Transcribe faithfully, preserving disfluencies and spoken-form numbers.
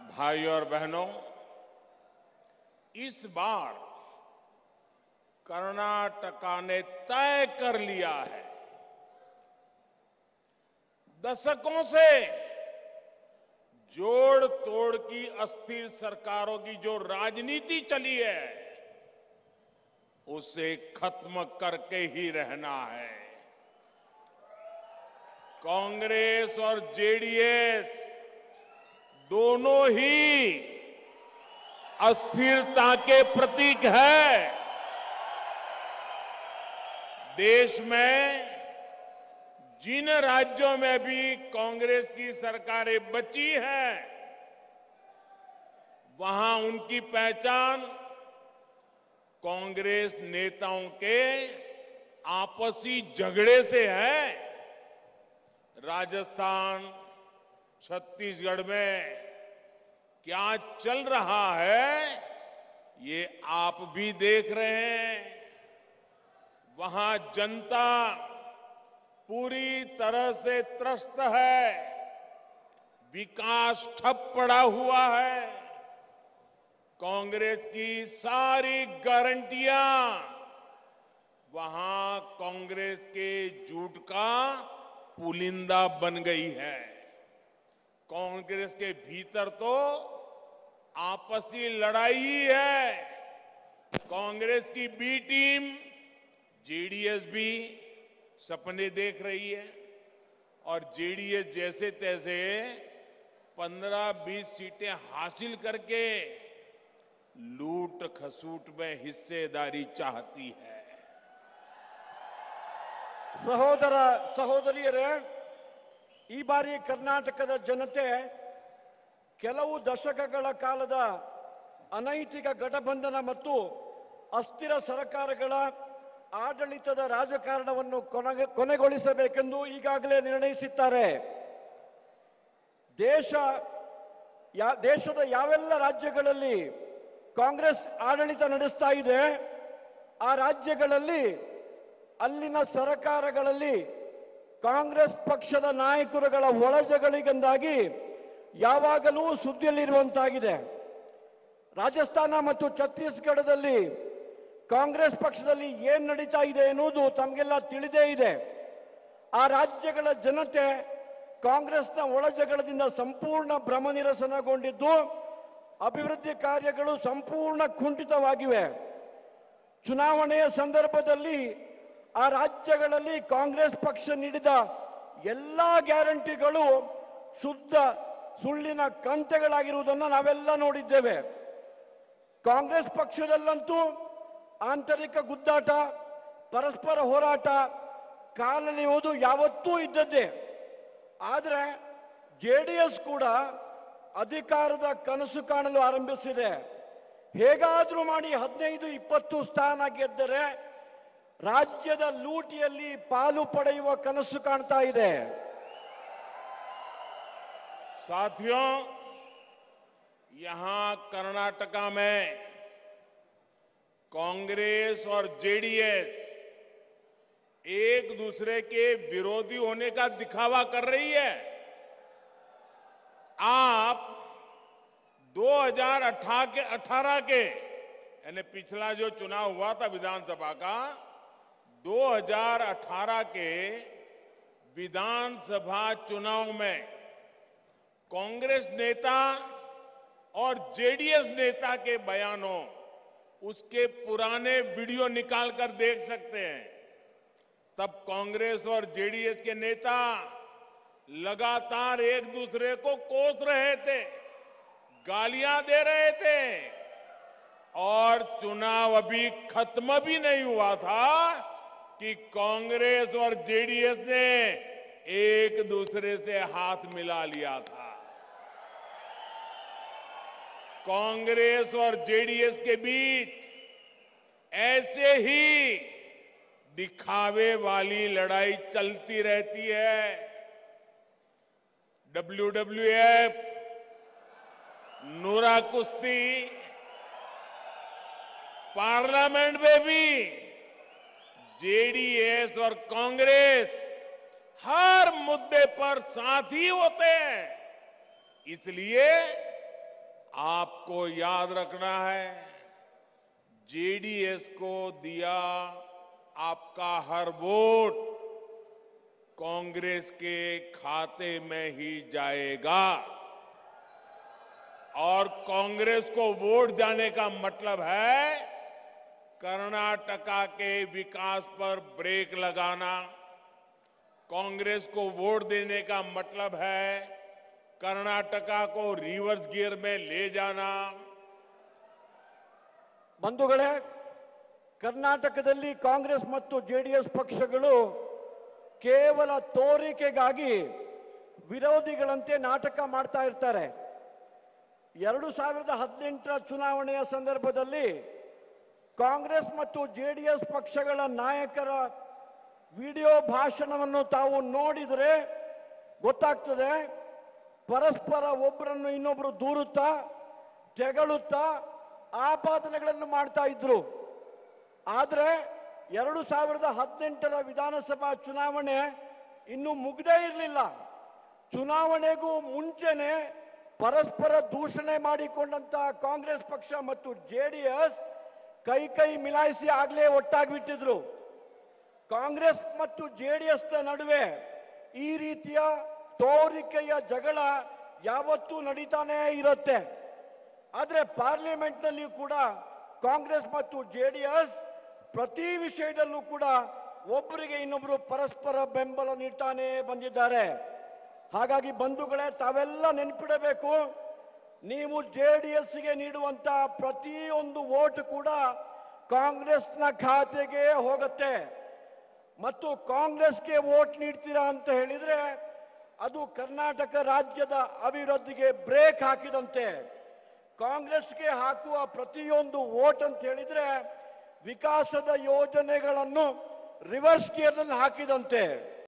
भाइयों और बहनों, इस बार कर्नाटका ने तय कर लिया है, दशकों से जोड़ तोड़ की अस्थिर सरकारों की जो राजनीति चली है, उसे खत्म करके ही रहना है। कांग्रेस और जेडीएस दोनों ही अस्थिरता के प्रतीक है। देश में जिन राज्यों में भी कांग्रेस की सरकारें बची हैं, वहां उनकी पहचान कांग्रेस नेताओं के आपसी झगड़े से है। राजस्थान, छत्तीसगढ़ में क्या चल रहा है, ये आप भी देख रहे हैं। वहां जनता पूरी तरह से त्रस्त है, विकास ठप पड़ा हुआ है। कांग्रेस की सारी गारंटियां वहां कांग्रेस के झूठ का पुलिंदा बन गई है। कांग्रेस के भीतर तो आपसी लड़ाई ही है। कांग्रेस की बी टीम जेडीएस भी सपने देख रही है और जेडीएस जैसे तैसे पंद्रह बीस सीटें हासिल करके लूट खसूट में हिस्सेदारी चाहती है। ಸಹೋದರ ಸಹೋದರಿಯರೇ, ಈ ಬಾರಿ ಕರ್ನಾಟಕದ ಜನತೆ ಕೆಲವು ದಶಕಗಳ ಕಾಲದ ಅನೈತಿಕ ಗಠಬಂಧನ ಮತ್ತು ಅಸ್ಥಿರ ಸರ್ಕಾರಗಳ ಆಡಳಿತದ ರಾಜಕಾರಣವನ್ನು ಕೊನೆಗೊಳಿಸಬೇಕೆಂದು ಈಗಾಗಲೇ ನಿರ್ಣಯಿಸಿದ್ದಾರೆ. ದೇಶ ದೇಶದ ಯಾವೆಲ್ಲ ರಾಜ್ಯಗಳಲ್ಲಿ ಕಾಂಗ್ರೆಸ್ ಆಡಳಿತ ನಡೆಸ್ತಾ ಇದೆ, ಆ ರಾಜ್ಯಗಳಲ್ಲಿ ಅಲ್ಲಿನ ಸರ್ಕಾರಗಳಲ್ಲಿ ಕಾಂಗ್ರೆಸ್ ಪಕ್ಷದ ನಾಯಕರುಗಳ ಒಳಜಗಳಿಂದಾಗಿ ಯಾವಾಗಲೂ ಸುದ್ದಿಯಲ್ಲಿರುವಂತಾಗಿದೆ. ರಾಜಸ್ಥಾನ ಮತ್ತು ಛತ್ತೀಸ್ಗಢದಲ್ಲಿ ಕಾಂಗ್ರೆಸ್ ಪಕ್ಷದಲ್ಲಿ ಏನು ನಡೀತಾ ಇದೆ ಎನ್ನುವುದು ತಮಗೆಲ್ಲ ತಿಳಿದೇ ಇದೆ. ಆ ರಾಜ್ಯಗಳ ಜನತೆ ಕಾಂಗ್ರೆಸ್ನ ಒಳಜಗಳದಿಂದ ಸಂಪೂರ್ಣ ಭ್ರಮನಿರಸನಗೊಂಡಿದ್ದು, ಅಭಿವೃದ್ಧಿ ಕಾರ್ಯಗಳು ಸಂಪೂರ್ಣ ಕುಂಠಿತವಾಗಿವೆ. ಚುನಾವಣೆಯ ಸಂದರ್ಭದಲ್ಲಿ ಆ ರಾಜ್ಯಗಳಲ್ಲಿ ಕಾಂಗ್ರೆಸ್ ಪಕ್ಷ ನೀಡಿದ ಎಲ್ಲ ಗ್ಯಾರಂಟಿಗಳು ಶುದ್ಧ ಸುಳ್ಳಿನ ಕಂತೆಗಳಾಗಿರುವುದನ್ನು ನಾವೆಲ್ಲ ನೋಡಿದ್ದೇವೆ. ಕಾಂಗ್ರೆಸ್ ಪಕ್ಷದಲ್ಲಂತೂ ಆಂತರಿಕ ಗುದ್ದಾಟ, ಪರಸ್ಪರ ಹೋರಾಟ, ಕಾಲೆಳೆಯುವುದು ಯಾವತ್ತೂ ಇದ್ದದ್ದೇ. ಆದರೆ ಜೆಡಿಎಸ್ ಕೂಡ ಅಧಿಕಾರದ ಕನಸು ಕಾಣಲು ಆರಂಭಿಸಿದೆ. ಹೇಗಾದರೂ ಮಾಡಿ ಹದಿನೈದು ಇಪ್ಪತ್ತು ಸ್ಥಾನ ಗೆದ್ದರೆ ರಾಜ್ಯದ ಲೂಟಿಯಲ್ಲಿ ಪಾಲು ಪಡೆಯುವ ಕನಸು ಕಾಣ್ತಾ ಇದೆ. साथियों, यहां कर्नाटका में कांग्रेस और जेडीएस एक दूसरे के विरोधी होने का दिखावा कर रही है। आप दो हज़ार अठारह के यानी पिछला जो चुनाव हुआ था विधानसभा का, दो हज़ार अठारह के विधानसभा चुनाव में कांग्रेस नेता और जेडीएस नेता के बयानों, उसके पुराने वीडियो निकालकर देख सकते हैं। तब कांग्रेस और जेडीएस के नेता लगातार एक दूसरे को कोस रहे थे, गालियां दे रहे थे और चुनाव अभी खत्म भी नहीं हुआ था कि कांग्रेस और जेडीएस ने एक दूसरे से हाथ मिला लिया था। कांग्रेस और जेडीएस के बीच ऐसे ही दिखावे वाली लड़ाई चलती रहती है। डब्ल्यू डब्ल्यू एफ, नूरा कुश्ती, पार्लियामेंट में भी जेडीएस और कांग्रेस हर मुद्दे पर साथ ही होते हैं। इसलिए आपको याद रखना है, जेडीएस को दिया आपका हर वोट कांग्रेस के खाते में ही जाएगा और कांग्रेस को वोट जाने का मतलब है कर्नाटका के विकास पर ब्रेक लगाना। कांग्रेस को वोट देने का मतलब है कर्नाटका को रिवर्स गियर में ले जाना। ಬಂಧುಗಳೇ, ಕರ್ನಾಟಕದಲ್ಲಿ ಕಾಂಗ್ರೆಸ್ ಮತ್ತು ಜೆಡಿಎಸ್ ಪಕ್ಷಗಳು ಕೇವಲ ತೋರಿಕೆಗಾಗಿ ವಿರೋಧಿಗಳಂತೆ ನಾಟಕ ಮಾಡ್ತಾ ಇರ್ತಾರೆ. ಎರಡು ಸಾವಿರದ ಹದಿನೆಂಟರ ಚುನಾವಣೆಯ ಸಂದರ್ಭದಲ್ಲಿ ಕಾಂಗ್ರೆಸ್ ಮತ್ತು ಜೆಡಿಎಸ್ ಪಕ್ಷಗಳ ನಾಯಕರ ವಿಡಿಯೋ ಭಾಷಣವನ್ನು ತಾವು ನೋಡಿದರೆ ಗೊತ್ತಾಗ್ತದೆ. ಪರಸ್ಪರ ಒಬ್ಬರನ್ನು ಇನ್ನೊಬ್ಬರು ದೂರುತ್ತಾ ತೆಗಳುತ್ತಾ ಆಪಾದನೆಗಳನ್ನು ಮಾಡ್ತಾ ಇದ್ರು. ಆದರೆ ಎರಡು ಸಾವಿರದ ಹದಿನೆಂಟರ ವಿಧಾನಸಭಾ ಚುನಾವಣೆ ಇನ್ನೂ ಮುಗ್ದೇ ಇರಲಿಲ್ಲ. ಚುನಾವಣೆಗೂ ಮುಂಚೆನೆ ಪರಸ್ಪರ ದೂಷಣೆ ಮಾಡಿಕೊಂಡಂತ ಕಾಂಗ್ರೆಸ್ ಪಕ್ಷ ಮತ್ತು ಜೆಡಿಎಸ್ ಕೈ ಕೈ ಮಿಲಾಯಿಸಿ ಆಗ್ಲೇ ಒಟ್ಟಾಗ್ಬಿಟ್ಟಿದ್ರು. ಕಾಂಗ್ರೆಸ್ ಮತ್ತು ಜೆಡಿಎಸ್ ನಡುವೆ ಈ ರೀತಿಯ ತೋರಿಕೆಯ ಜಗಳ ಯಾವತ್ತೂ ನಡೀತಾನೇ ಇರುತ್ತೆ. ಆದರೆ ಪಾರ್ಲಿಮೆಂಟ್ನಲ್ಲಿ ಕೂಡ ಕಾಂಗ್ರೆಸ್ ಮತ್ತು ಜೆಡಿಎಸ್ ಪ್ರತಿ ವಿಷಯದಲ್ಲೂ ಕೂಡ ಒಬ್ಬರಿಗೆ ಇನ್ನೊಬ್ಬರು ಪರಸ್ಪರ ಬೆಂಬಲ ನೀಡ್ತಾನೆ ಬಂದಿದ್ದಾರೆ. ಹಾಗಾಗಿ ಬಂಧುಗಳೇ, ತಾವೆಲ್ಲ ನೆನಪಿಡಬೇಕು, ನೀವು ಜೆಡಿಎಸ್ಗೆ ನೀಡುವಂತ ಪ್ರತಿಯೊಂದು ವೋಟ್ ಕೂಡ ಕಾಂಗ್ರೆಸ್ನ ಖಾತೆಗೆ ಹೋಗುತ್ತೆ. ಮತ್ತು ಕಾಂಗ್ರೆಸ್ಗೆ ವೋಟ್ ನೀಡ್ತೀರಾ ಅಂತ ಹೇಳಿದ್ರೆ ಅದು ಕರ್ನಾಟಕ ರಾಜ್ಯದ ಅಭಿವೃದ್ಧಿಗೆ ಬ್ರೇಕ್ ಹಾಕಿದಂತೆ. ಕಾಂಗ್ರೆಸ್ಗೆ ಹಾಕುವ ಪ್ರತಿಯೊಂದು ವೋಟ್ ಅಂತ ಹೇಳಿದ್ರೆ ವಿಕಾಸದ ಯೋಜನೆಗಳನ್ನು ರಿವರ್ಸ್ ಗೇರ್ನಲ್ಲಿ ಹಾಕಿದಂತೆ.